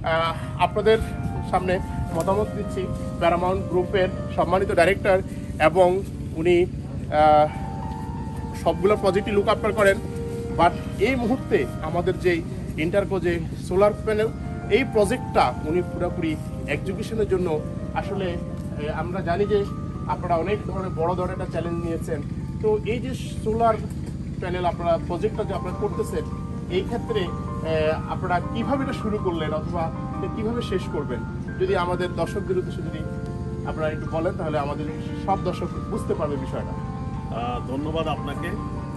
আপনাদের সামনে মতামত দিচ্ছি প্যারামাউন্ট গ্রুপের সম্মানিত ডাইরেক্টর, এবং উনি সবগুলো প্রজেক্টই লুক আফটার করেন। বাট এই মুহূর্তে আমাদের যে ইন্টারকো যে সোলার প্যানেল, এই প্রজেক্টটা উনি পুরোপুরি এক্সিকিউশনের জন্য আসলে আমরা জানি যে আপনারা অনেক ধরনের বড় ধরনের একটা চ্যালেঞ্জ নিয়েছেন। তো এই যে সোলার প্যানেল আপনারা প্রজেক্টটা যে আপনারা করতেছেন, এই ক্ষেত্রে আপনারা কিভাবে এটা শুরু করলেন অথবা কিভাবে শেষ করবেন, যদি আমাদের দর্শকদের উদ্দেশ্যে যদি আপনারা একটু বলেন, তাহলে আমাদের সব দর্শক বুঝতে পারবে বিষয়টা। ধন্যবাদ আপনাকে।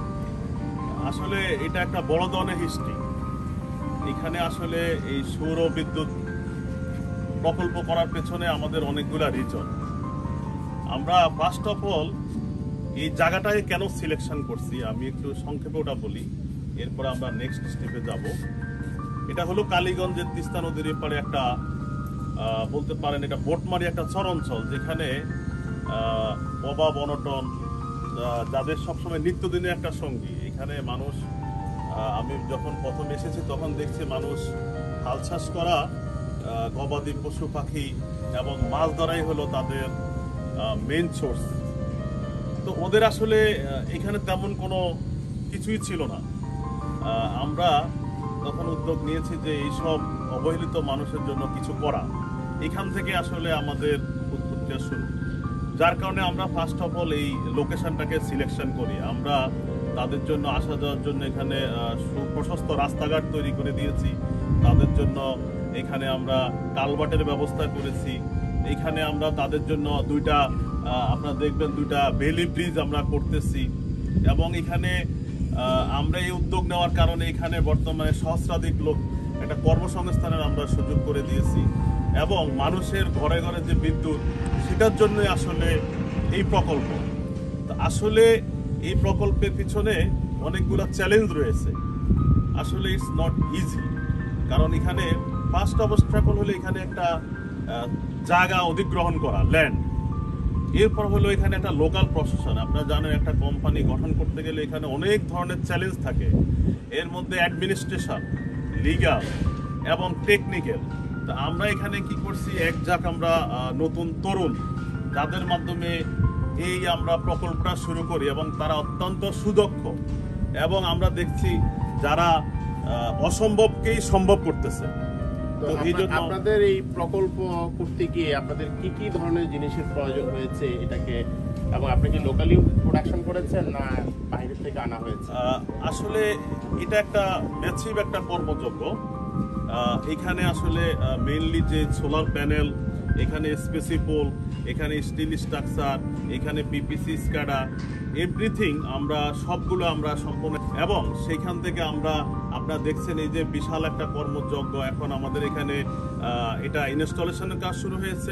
আসলে এটা একটা বড় ধরনের হিস্ট্রি। এখানে আসলে এই সৌর বিদ্যুৎ প্রকল্প করার পেছনে আমাদের অনেকগুলা রিজন। আমরা ফার্স্ট অফ অল এই জায়গাটায় কেন সিলেকশন করছি আমি একটু সংক্ষেপে ওটা বলি, এরপর আমরা নেক্সট স্টেপে যাব। এটা হলো কালীগঞ্জের তিস্তা নদীর এপারে একটা বলতে পারেন এটা বোটমারি একটা চরাঞ্চল, যেখানে অভাব অনটন যাদের সবসময় নিত্যদিনের একটা সঙ্গী। এখানে মানুষ, আমি যখন প্রথম এসেছি তখন দেখছি মানুষ হাল চাষ করা, গবাদি পশু পাখি এবং মাছ ধরাই হলো তাদের মেইন সোর্স। তো ওদের আসলে এখানে তেমন কোনো কিছুই ছিল না। আমরা তখন উদ্যোগ নিয়েছি যে এইসব অবহেলিত মানুষের জন্য কিছু করা। এখান থেকে আসলে আমাদের উদ্যোগটা শুরু, যার কারণে আমরা ফার্স্ট অফ অল এই লোকেশনটাকে সিলেকশন করি। আমরা তাদের জন্য আসা যাওয়ার জন্য এখানে সুপ্রশস্ত রাস্তাঘাট তৈরি করে দিয়েছি। তাদের জন্য এখানে আমরা কালভার্টের ব্যবস্থা করেছি। এখানে আমরা তাদের জন্য আপনারা দেখবেন দুইটা বেলি ব্রিজ আমরা করতেছি। এবং এখানে আমরা এই উদ্যোগ নেওয়ার কারণে এখানে বর্তমানে সহস্রাধিক লোক একটা কর্মসংস্থানের আমরা সুযোগ করে দিয়েছি। এবং মানুষের ঘরে ঘরে যে বিদ্যুৎ, সেটার জন্যই আসলে এই প্রকল্প। আসলে এই প্রকল্পের পিছনে অনেকগুলো চ্যালেঞ্জ রয়েছে। আসলে ইটস নট ইজি, কারণ এখানে ফার্স্ট অবস্ট্রাকল হলো এখানে একটা জায়গা অধিগ্রহণ করা, ল্যান্ড। এরপর হলো এখানে একটা লোকাল প্রশাসন। আপনারা জানেন একটা কোম্পানি গঠন করতে গেলে এখানে অনেক ধরনের চ্যালেঞ্জ থাকে। এর মধ্যে অ্যাডমিনিস্ট্রেশন, লিগ্যাল এবং টেকনিক্যাল। তো আমরা এখানে কি করছি, আমরা নতুন তরুণ যাদের মাধ্যমে এই আমরা প্রকল্পটা শুরু করি, এবং তারা অত্যন্ত সুদক্ষ, এবং আমরা দেখছি যারা অসম্ভবকেই সম্ভব করতেছে। তো আপনাদের এই প্রকল্প করতে গিয়ে আপনাদের কি কি ধরনের জিনিসের প্রয়োজন হয়েছে এটাকে, এবং আপনি কি লোকালি প্রোডাকশন করেছেন না বাইরে থেকে আনা হয়েছে? আসলে এটা একটা ম্যাসিভ একটা কর্মযজ্ঞ। এখানে আসলে মেইনলি যে সোলার প্যানেল, এখানে স্পেসিপোল, এখানে স্টিল স্ট্রাকচার, এখানে পিপিসি স্কাডা, এভরিথিং সবগুলো আমরা সম্পূর্ণ। এবং সেইখান থেকে আপনারা দেখছেন এই যে বিশাল একটা কর্মযজ্ঞ। এখন আমাদের এখানে এটা ইনস্টলেশনের কাজ শুরু হয়েছে।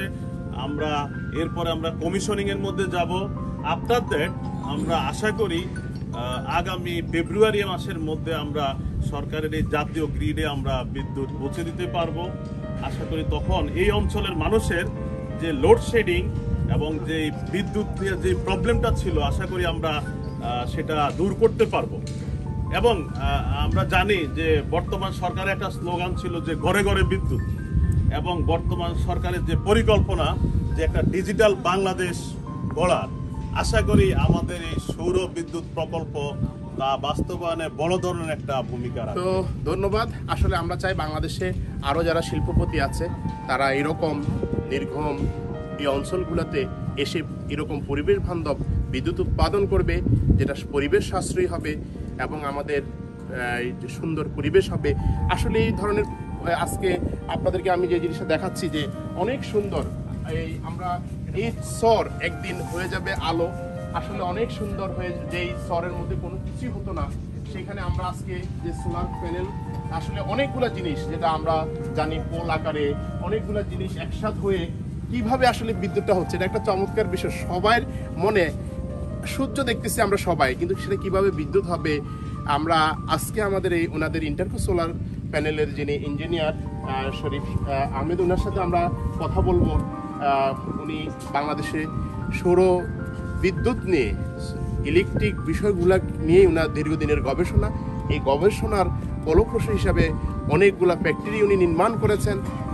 এরপরে আমরা কমিশনিং এর মধ্যে যাব। আফটার দ্যাট আমরা আশা করি আগামী ফেব্রুয়ারি মাসের মধ্যে আমরা সরকারের এই জাতীয় গ্রিডে আমরা বিদ্যুৎ পৌঁছে দিতে পারবো। আশা করি তখন এই অঞ্চলের মানুষের যে লোডশেডিং এবং যে বিদ্যুৎ নিয়ে যে প্রবলেমটা ছিল, আশা করি আমরা সেটা দূর করতে পারবো। এবং আমরা জানি যে বর্তমান সরকারের একটা স্লোগান ছিল যে ঘরে ঘরে বিদ্যুৎ, এবং বর্তমান সরকারের যে পরিকল্পনা যে একটা ডিজিটাল বাংলাদেশ গড়ার, আশা করি আমাদের এই সৌর বিদ্যুৎ প্রকল্প তা বাস্তবায়নে বড় ধরনের একটা ভূমিকা রাখবে। তো ধন্যবাদ। আসলে আমরা চাই বাংলাদেশে আরও যারা শিল্পপতি আছে তারা এরকম নির্গম এই অঞ্চলগুলোতে এসে এরকম পরিবেশ বান্ধব বিদ্যুৎ উৎপাদন করবে, যেটা পরিবেশ সাশ্রয়ী হবে এবং আমাদের যে সুন্দর পরিবেশ হবে। আসলে এই ধরনের আজকে আপনাদেরকে আমি যে জিনিসটা দেখাচ্ছি যে অনেক সুন্দর, আমরা এই সর একদিন হয়ে যাবে আলো। আসলে অনেক সুন্দর হয়ে, যেই সরের মধ্যে কোনো কিছুই হতো না, সেখানে আমরা আজকে যে সোলার প্যানেল, আসলে অনেকগুলো জিনিস যেটা আমরা জানি পোল আকারে অনেকগুলো জিনিস একসাথ হয়ে কিভাবে আসলে বিদ্যুৎটা হচ্ছে, এটা একটা চমৎকার বিষয়। সবার মনে সূর্য দেখতেছি আমরা সবাই, কিন্তু সেটা কিভাবে বিদ্যুৎ হবে, আমরা আজকে আমাদের এই ওনাদের ইন্টারকো সোলার প্যানেলের যিনি ইঞ্জিনিয়ার শরীফ আহমেদ, ওনার সাথে আমরা কথা বলবো। উনি বাংলাদেশে সৌর বিদ্যুৎ নিয়ে, ইলেকট্রিক বিষয়গুলো নিয়ে ওনার দীর্ঘদিনের গবেষণা, এই গবেষণার ফলপ্রসূ হিসাবে অনেকগুলা ফ্যাক্টরি উনি নির্মাণ করেছেন।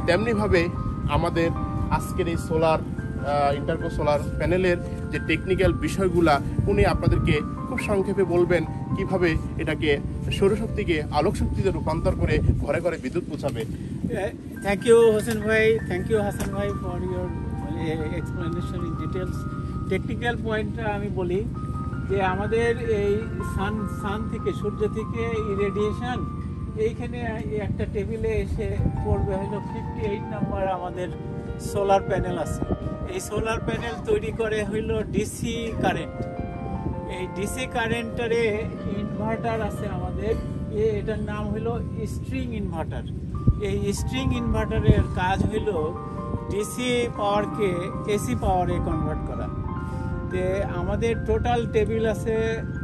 তেমনিভাবে আমাদের আজকের এই সোলার ইন্টারকো সোলার প্যানেলের যে টেকনিক্যাল বিষয়গুলা উনি আপনাদেরকে খুব সংক্ষেপে বলবেন কিভাবে এটাকে সৌরশক্তিকে আলোক শক্তিতে রূপান্তর করে ঘরে ঘরে বিদ্যুৎ পৌঁছাবে। থ্যাংক ইউ হোসেন ভাই, থ্যাংক ইউ হাসান ভাই for your explanation in details. Technical পয়েন্টটা আমি বলি যে আমাদের এই সান থেকে, সূর্য থেকে ইরেডিয়েশন এইখানে একটা টেবিলে এসে পড়বে হলো 58 নাম্বার আমাদের সোলার প্যানেল আছে। এই সোলার প্যানেল তৈরি করে হইল ডিসি কারেন্ট। এই ডিসি কারেন্টারে ইনভার্টার আছে আমাদের, এটার নাম হইল স্ট্রিং ইনভার্টার। এই স্ট্রিং ইনভার্টারের কাজ হইল ডিসি পাওয়ারকে এসি পাওয়ারে কনভার্ট করা। তে আমাদের টোটাল টেবিল আছে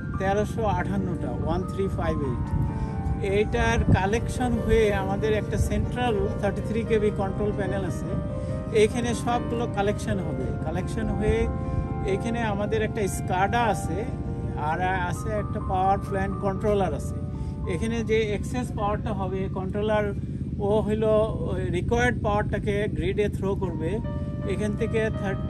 1358টা, 1358। এইটার কালেকশন হয়ে আমাদের একটা সেন্ট্রাল 33 কেবি কন্ট্রোল প্যানেল আছে, এইখানে সবগুলো কালেকশন হবে। কালেকশন হয়ে এইখানে আমাদের একটা স্কাডা আছে, আর আছে একটা পাওয়ার প্ল্যান্ট কন্ট্রোলার আছে। এখানে যে এক্সেস পাওয়ারটা হবে, কন্ট্রোলার ও হইলো রিকোয়ার্ড পাওয়ারটাকে গ্রিডে থ্রো করবে। এখান থেকে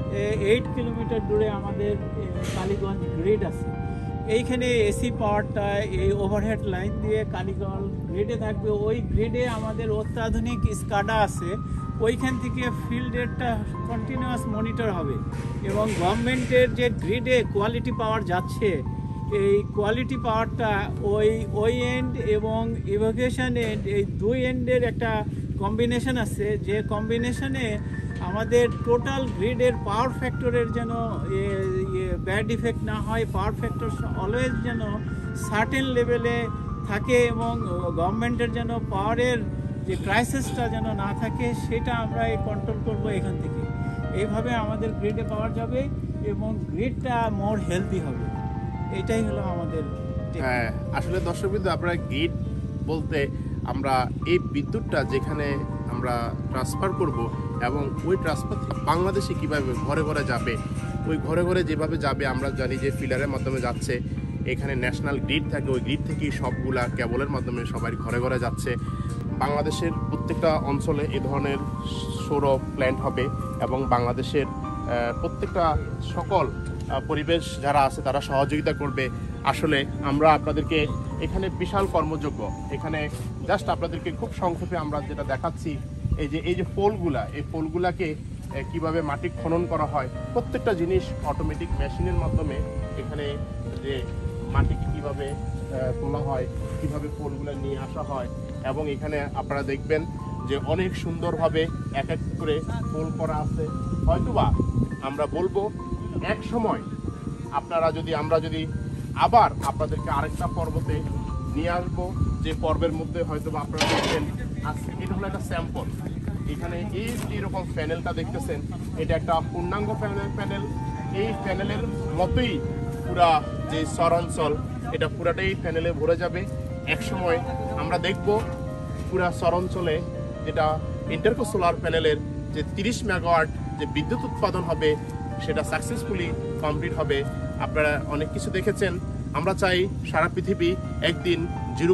8 কিলোমিটার দূরে আমাদের কালীগঞ্জ গ্রিড আছে। এইখানে এসি পাওয়ারটা এই ওভারহেড লাইন দিয়ে কালীগঞ্জ গ্রিডে থাকবে। ওই গ্রিডে আমাদের অত্যাধুনিক স্কাডা আছে, ওইখান থেকে ফিল্ড রেটটা কন্টিনিউয়াস মনিটর হবে এবং গভর্নমেন্টের যে গ্রিডে কোয়ালিটি পাওয়ার যাচ্ছে, এই কোয়ালিটি পাওয়ারটা ওই এন্ড এবং ইভোকেশন এন্ড, এই দুই এন্ডের একটা কম্বিনেশন আছে, যে কম্বিনেশনে আমাদের টোটাল গ্রিডের পাওয়ার ফ্যাক্টরের যেন ব্যাড ইফেক্ট না হয়, পাওয়ার ফ্যাক্টর অলওয়েজ যেন সার্টেন লেভেলে থাকে এবং গভর্নমেন্টের যেন পাওয়ারের যে ক্রাইসিসটা যেন না থাকে, সেটা আমরা কন্ট্রোল করব এখান থেকে। এইভাবে আমাদের গ্রিডে পাওয়ার যাবে এবং গ্রিডটা মোর হেলদি হবে। এটাই হলো আমাদের। হ্যাঁ, আসলে দর্শকবৃন্দ, আপনারা গ্রিড বলতে আমরা এই বিদ্যুৎটা যেখানে আমরা ট্রান্সফার করব এবং ওই ট্রান্সফার বাংলাদেশে কিভাবে ঘরে ঘরে যাবে, ওই ঘরে ঘরে যেভাবে যাবে আমরা জানি যে ফিলারের মাধ্যমে যাচ্ছে। এখানে ন্যাশনাল গ্রিড থাকে, ওই গ্রিড থেকেই সবগুলা কেবলের মাধ্যমে সবাই ঘরে ঘরে যাচ্ছে। বাংলাদেশের প্রত্যেকটা অঞ্চলে এ ধরনের সৌর প্ল্যান্ট হবে এবং বাংলাদেশের প্রত্যেকটা সকল পরিবেশ যারা আছে তারা সহযোগিতা করবে। আসলে আমরা আপনাদেরকে এখানে বিশাল কর্মযোগ্য, এখানে জাস্ট আপনাদেরকে খুব সংক্ষেপে আমরা যেটা দেখাচ্ছি, এই যে পোলগুলা, এই পোলগুলাকে কিভাবে মাটি খনন করা হয়, প্রত্যেকটা জিনিস অটোমেটিক মেশিনের মাধ্যমে এখানে যে মাটিকে কিভাবে তোলা হয়, কিভাবে পোলগুলা নিয়ে আসা হয়, এবং এখানে আপনারা দেখবেন যে অনেক সুন্দরভাবে এক এক করে পোল করা আছে। হয়তোবা আমরা বলবো এক সময় আমরা যদি আবার আপনাদেরকে আরেকটা পর্বতে নিয়ে আসবো, যে পর্বের মধ্যে হয়তো আপনারা দেখছেন আজকে এটা হলো একটা স্যাম্পল। এখানে এই এরকম প্যানেলটা দেখতেছেন, এটা একটা পূর্ণাঙ্গ প্যানেল। এই প্যানেলের মতোই পুরা যে শহর অঞ্চল, এটা পুরাটাই প্যানেলে ভরে যাবে। এক সময় আমরা দেখব পুরা শহর অঞ্চলে যেটা ইন্টারকো সোলার প্যানেলের যে 30 মেগাওয়াট যে বিদ্যুৎ উৎপাদন হবে, সেটা সাকসেসফুলি কমপ্লিট হবে। আপনারা অনেক কিছু দেখেছেন। আমরা চাই সারা পৃথিবী একদিন জিরো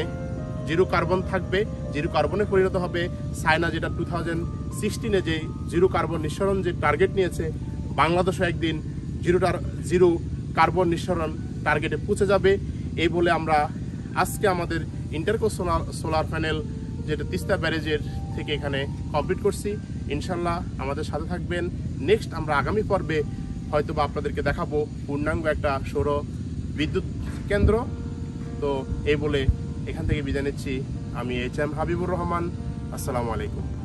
কার্বন থাকবে, জিরো কার্বনে পরিণত হবে। চায়না যেটা 2016-এ যে জিরো কার্বন নিঃসরণ যে টার্গেট নিয়েছে, বাংলাদেশও একদিন জিরো কার্বন নিঃসরণ টার্গেটে পৌঁছে যাবে। এই বলে আমরা আজকে আমাদের ইন্টারকো সোলার প্যানেল যেটা তিস্তা ব্যারেজের থেকে এখানে কমপ্লিট করছি। ইনশাল্লাহ আমাদের সাথে থাকবেন। নেক্সট আমরা আগামী পর্বে হয়তোবা আপনাদেরকে দেখাবো পূর্ণাঙ্গ একটা সৌর বিদ্যুৎ কেন্দ্র। তো এই বলে এখান থেকে বিদায় নিচ্ছি। আমি HM হাবিবুর রহমান। আসসালামু আলাইকুম।